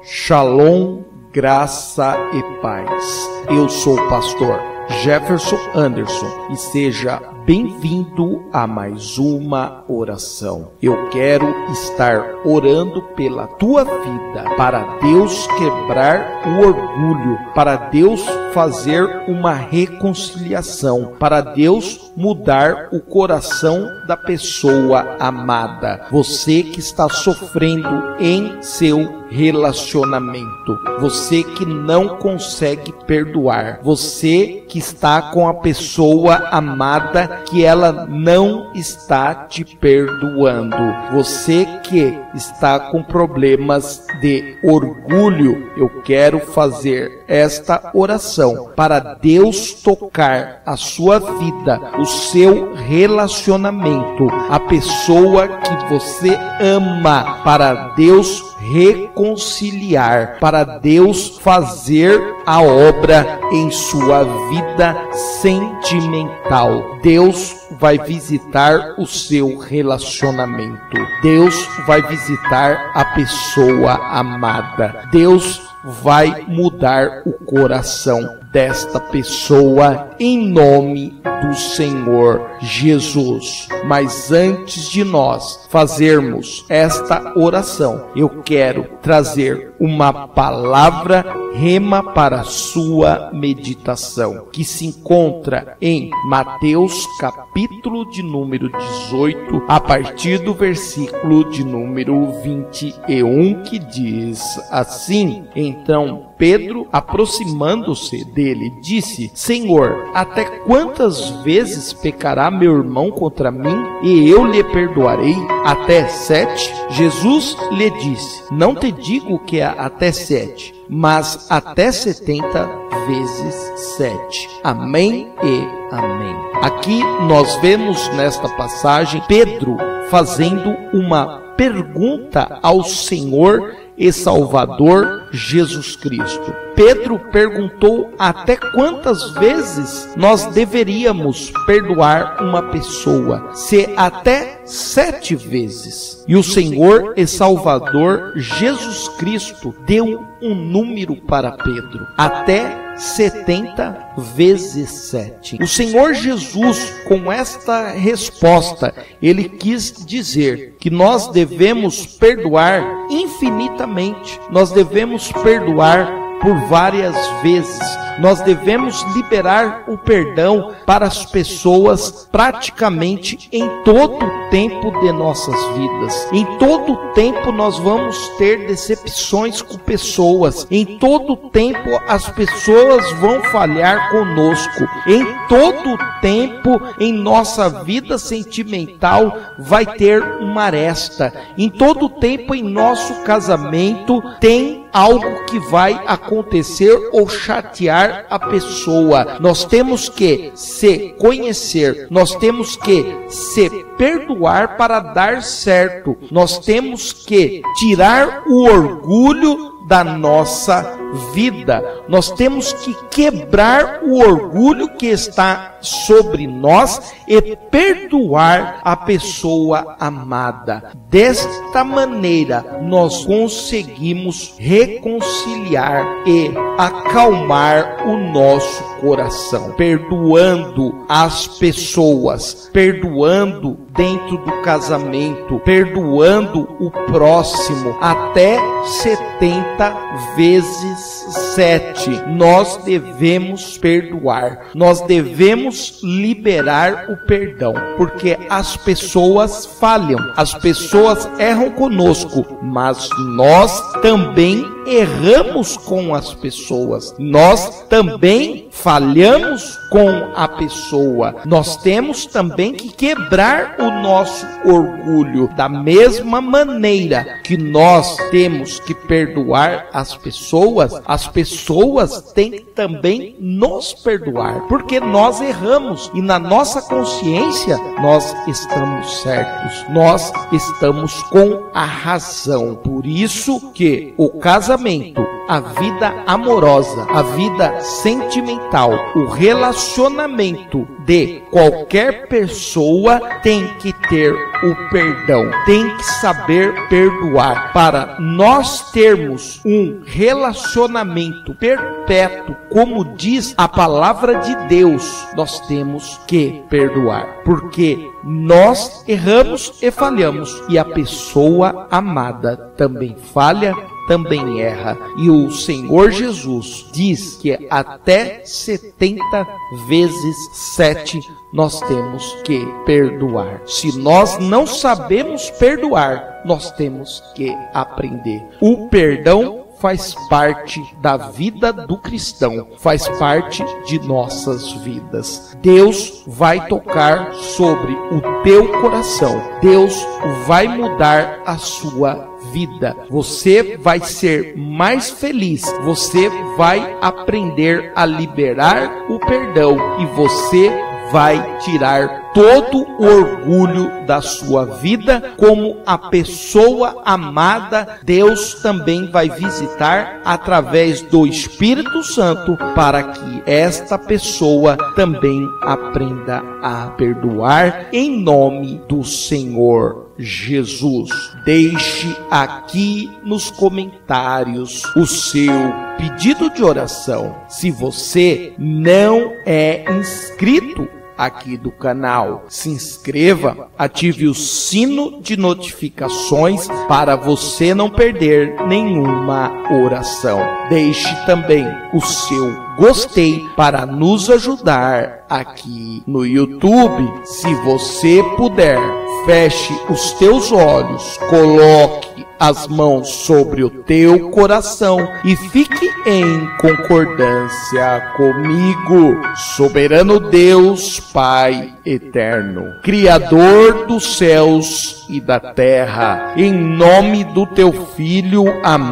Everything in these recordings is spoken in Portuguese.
Shalom, graça e paz. Eu sou o pastor Jefferson Anderson e seja bem-vindo a mais uma oração. Eu quero estar orando pela tua vida, para Deus quebrar o orgulho, para Deus fazer uma reconciliação, para Deus mudar o coração da pessoa amada. Você que está sofrendo em seu relacionamento, você que não consegue perdoar, você que está com a pessoa amada que ela não está te perdoando, você que está com problemas de orgulho, eu quero fazer esta oração para Deus tocar a sua vida, o seu relacionamento, a pessoa que você ama, para Deus reconciliar, para Deus fazer a obra em sua vida sentimental. Deus vai visitar o seu relacionamento. Deus vai visitar a pessoa amada. Deus vai mudar o coração desta pessoa em nome do Senhor Jesus. Mas antes de nós fazermos esta oração, eu quero trazer uma palavra rema para a sua meditação, que se encontra em Mateus capítulo de número 18, a partir do versículo de número 21, que diz assim: Então Pedro, aproximando-se dele, disse: Senhor, até quantas vezes pecará meu irmão contra mim e eu lhe perdoarei? Até 7? Jesus lhe disse: Não te digo que é até 7, mas até 70 vezes 7. Amém e amém. Aqui nós vemos nesta passagem Pedro fazendo uma pergunta ao Senhor e Salvador Jesus Cristo. Pedro perguntou até quantas vezes nós deveríamos perdoar uma pessoa, se até 7 vezes. E o Senhor e Salvador Jesus Cristo deu um número para Pedro, até 70 vezes 7. O Senhor Jesus, com esta resposta, ele quis dizer que nós devemos perdoar infinitamente. Nós devemos perdoar por várias vezes. Nós devemos liberar o perdão para as pessoas praticamente em todo o tempo de nossas vidas. Em todo o tempo nós vamos ter decepções com pessoas. Em todo o tempo as pessoas vão falhar conosco. Em todo o tempo em nossa vida sentimental vai ter uma aresta. Em todo o tempo em nosso casamento tem algo que vai acontecer ou chatear a pessoa. Nós temos que se conhecer, nós temos que se perdoar para dar certo. Nós temos que tirar o orgulho da nossa vida. Nós temos que quebrar o orgulho que está sobre nós e perdoar a pessoa amada. Desta maneira, nós conseguimos reconciliar e acalmar o nosso coração, perdoando as pessoas, perdoando dentro do casamento, perdoando o próximo, até 70 vezes 7. Nós devemos perdoar, nós devemos liberar o perdão, porque as pessoas falham, as pessoas erram conosco, mas nós também erramos com as pessoas, nós também falhamos com a pessoa. Nós temos também que quebrar o nosso orgulho. Da mesma maneira que nós temos que perdoar as pessoas têm que também nos perdoar, porque nós erramos e na nossa consciência nós estamos certos, nós estamos com a razão. Por isso que o casamento casamento, a vida amorosa, a vida sentimental, o relacionamento de qualquer pessoa tem que ter o perdão, tem que saber perdoar. Para nós termos um relacionamento perpétuo, como diz a palavra de Deus, nós temos que perdoar, porque nós erramos e falhamos, e a pessoa amada também falha, também erra, e o Senhor Jesus diz que até 70 vezes 7 nós temos que perdoar. Se nós não sabemos perdoar, nós temos que aprender. O perdão faz parte da vida do cristão, faz parte de nossas vidas. Deus vai tocar sobre o teu coração, Deus vai mudar a sua vida. Você vai ser mais feliz, você vai aprender a liberar o perdão e você vai tirar todo o orgulho da sua vida. Como a pessoa amada, Deus também vai visitar através do Espírito Santo, para que esta pessoa também aprenda a perdoar, em nome do Senhor Jesus. Deixe aqui nos comentários o seu pedido de oração. Se você não é inscrito aqui do canal, se inscreva, ative o sino de notificações para você não perder nenhuma oração. Deixe também o seu gostei para nos ajudar aqui no YouTube. Se você puder, feche os teus olhos, coloque as mãos sobre o teu coração e fique em concordância comigo. Soberano Deus, Pai eterno, Criador dos céus e da terra, em nome do teu Filho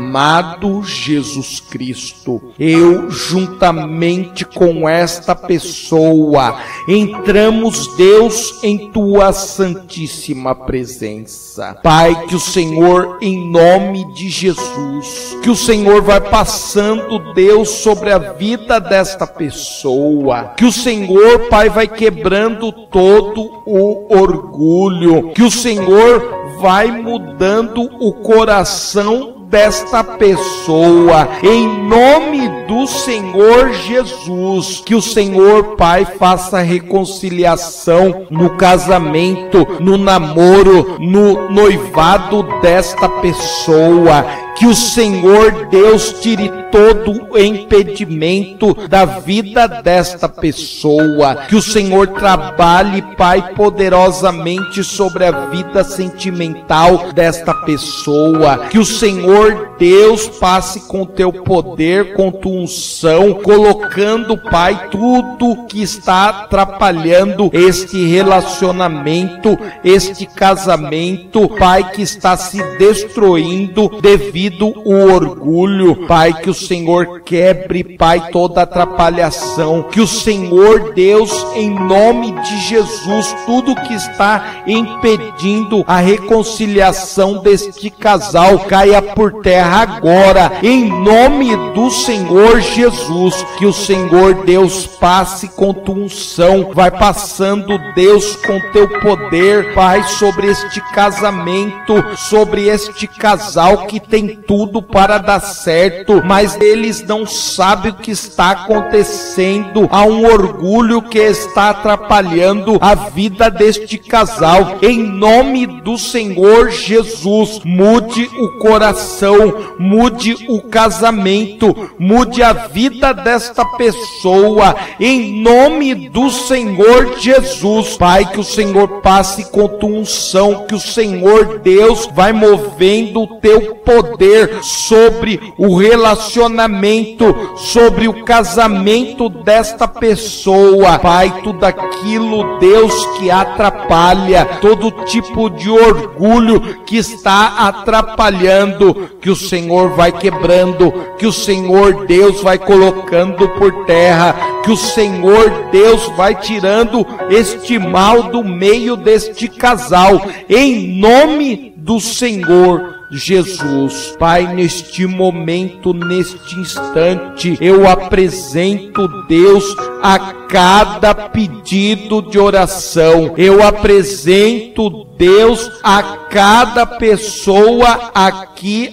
amado Jesus Cristo, eu juntamente com esta pessoa entramos, Deus, em tua santíssima presença. Pai, que o Senhor, em nome de Jesus, que o Senhor vai passando, Deus, sobre a vida desta pessoa, que o Senhor, Pai, vai quebrando todo o orgulho, que o Senhor vai mudando o coração desta pessoa, em nome do Senhor Jesus. Que o Senhor, Pai, faça reconciliação no casamento, no namoro, no noivado desta pessoa. Que o Senhor, Deus, tire todo o impedimento da vida desta pessoa. Que o Senhor trabalhe, Pai, poderosamente sobre a vida sentimental desta pessoa. Que o Senhor, Deus, passe com teu poder, com tua unção, colocando, Pai, tudo que está atrapalhando este relacionamento, este casamento, Pai, que está se destruindo devido o orgulho. Pai, que o Senhor quebre, Pai, toda atrapalhação. Que o Senhor, Deus, em nome de Jesus, tudo que está impedindo a reconciliação deste casal caia por terra agora, em nome do Senhor Jesus. Que o Senhor, Deus, passe com tua unção, vai passando, Deus, com teu poder, Pai, sobre este casamento, sobre este casal que tem tudo para dar certo, mas eles não sabem o que está acontecendo. Há um orgulho que está atrapalhando a vida deste casal. Em nome do Senhor Jesus, mude o coração, mude o casamento, mude a vida desta pessoa, em nome do Senhor Jesus. Pai, que o Senhor passe com tua unção, que o Senhor, Deus, vai movendo o teu poder sobre o relacionamento, sobre o casamento desta pessoa. Pai, tudo aquilo, Deus, que atrapalha, todo tipo de orgulho que está atrapalhando, que o Senhor vai quebrando, que o Senhor, Deus, vai colocando por terra, que o Senhor, Deus, vai tirando este mal do meio deste casal, em nome do Senhor Jesus. Pai, neste momento, neste instante, eu apresento, Deus, a cada pedido de oração. Eu apresento, Deus, a cada pessoa aqui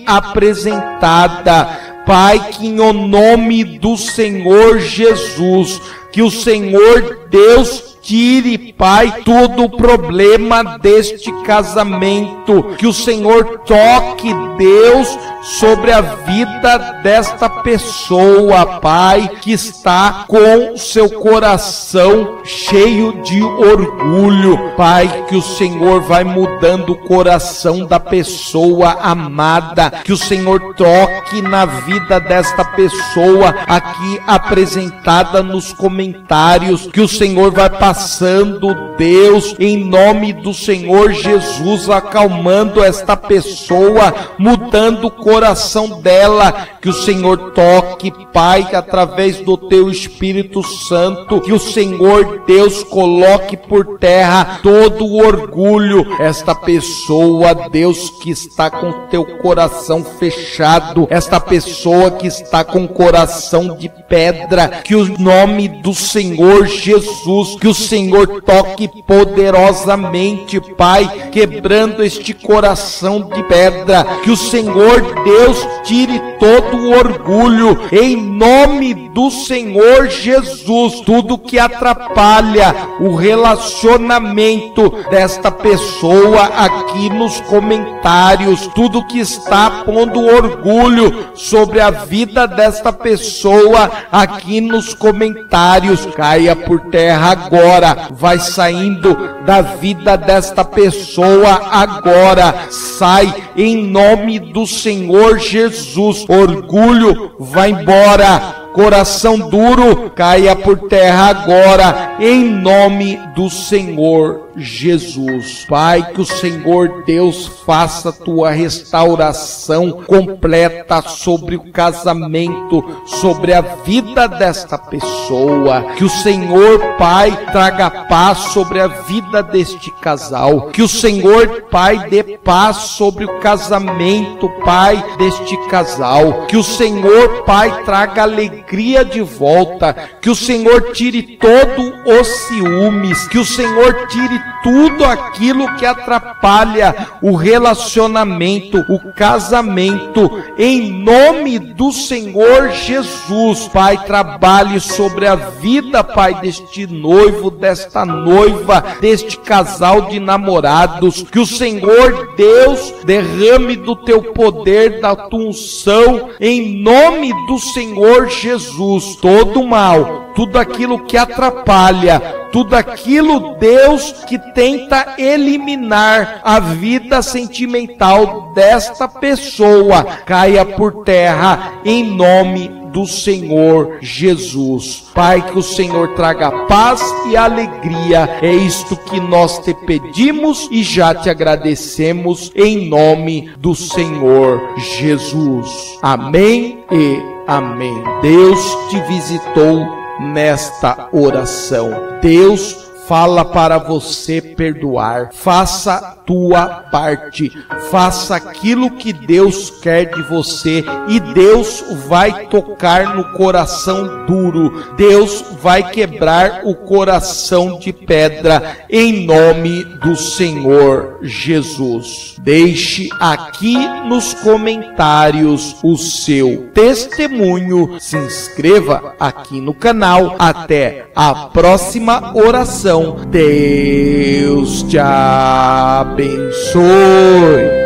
apresentada. Pai, que em nome do Senhor Jesus, que o Senhor Deus tire, Pai, todo o problema deste casamento, que o Senhor toque, Deus, sobre a vida desta pessoa, Pai, que está com seu coração cheio de orgulho, Pai, que o Senhor vai mudando o coração da pessoa amada, que o Senhor toque na vida desta pessoa aqui apresentada nos comentários, que o Senhor vai passando, Deus, em nome do Senhor Jesus, acalmando esta pessoa, mudando o coração dela, que o Senhor toque, Pai, através do teu Espírito Santo, que o Senhor Deus coloque por terra todo o orgulho, esta pessoa, Deus, que está com teu coração fechado, esta pessoa que está com o coração de pedra, que o nome do Senhor Jesus, que o Senhor toque poderosamente, Pai, quebrando este coração de pedra, que o Senhor Deus tire todo o orgulho, em nome do Senhor Jesus, tudo que atrapalha o relacionamento desta pessoa aqui nos comentários, tudo que está pondo orgulho sobre a vida desta pessoa aqui nos comentários, caia por terra agora, vai saindo da vida desta pessoa agora, sai em nome do Senhor Jesus, orgulho vai embora, coração duro caia por terra agora, em nome do Senhor Jesus. Pai, que o Senhor Deus faça tua restauração completa sobre o casamento, sobre a vida desta pessoa, que o Senhor, Pai, traga paz sobre a vida deste casal, que o Senhor, Pai, dê paz sobre o casamento, Pai, deste casal, que o Senhor, Pai, traga alegria de volta, que o Senhor tire todo os ciúmes, que o Senhor tire tudo aquilo que atrapalha o relacionamento, o casamento, em nome do Senhor Jesus. Pai, trabalhe sobre a vida, Pai, deste noivo, desta noiva, deste casal de namorados, que o Senhor Deus derrame do teu poder, da tua unção, em nome do Senhor Jesus. Todo mal, tudo aquilo que atrapalha, tudo aquilo, Deus, que tenta eliminar a vida sentimental desta pessoa, caia por terra em nome do Senhor Jesus. Pai, que o Senhor traga paz e alegria, é isto que nós te pedimos e já te agradecemos em nome do Senhor Jesus. Amém e amém. Deus te visitou nesta oração. Deus fala para você perdoar. Faça a tua parte. Faça aquilo que Deus quer de você e Deus vai tocar no coração duro. Deus vai quebrar o coração de pedra em nome do Senhor Jesus. Deixe aqui nos comentários o seu testemunho. Se inscreva aqui no canal. Até a próxima oração. Deus te abençoe.